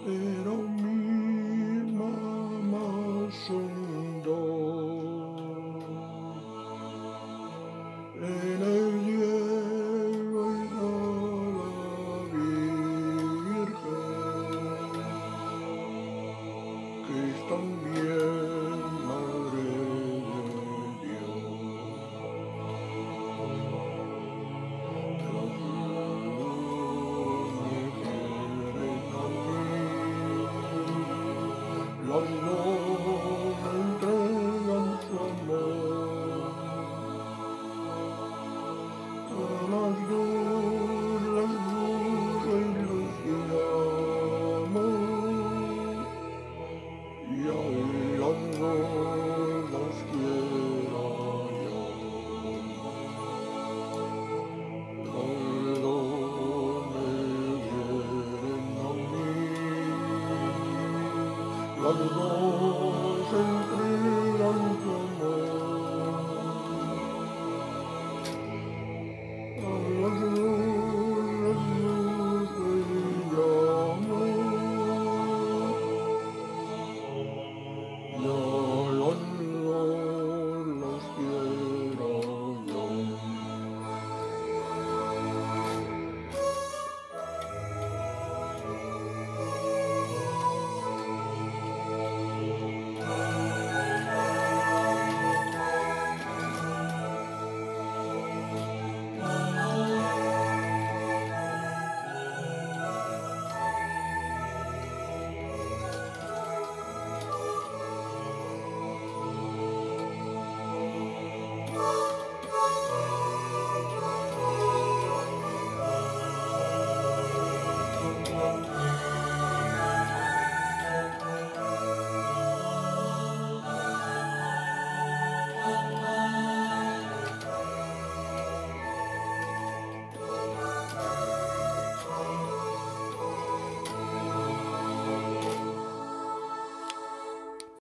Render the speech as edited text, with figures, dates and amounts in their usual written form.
pero mi mamá son dos. En el cielo está la Virgen, que es también Madre de Dios. Las dos entregan su amor, a las dos las busco y los llamo, y a las dos las quiero yo. Las dos me quieren a mí, las dos entregan su amor, a las dos y llamo, y a las dos las quiero yo.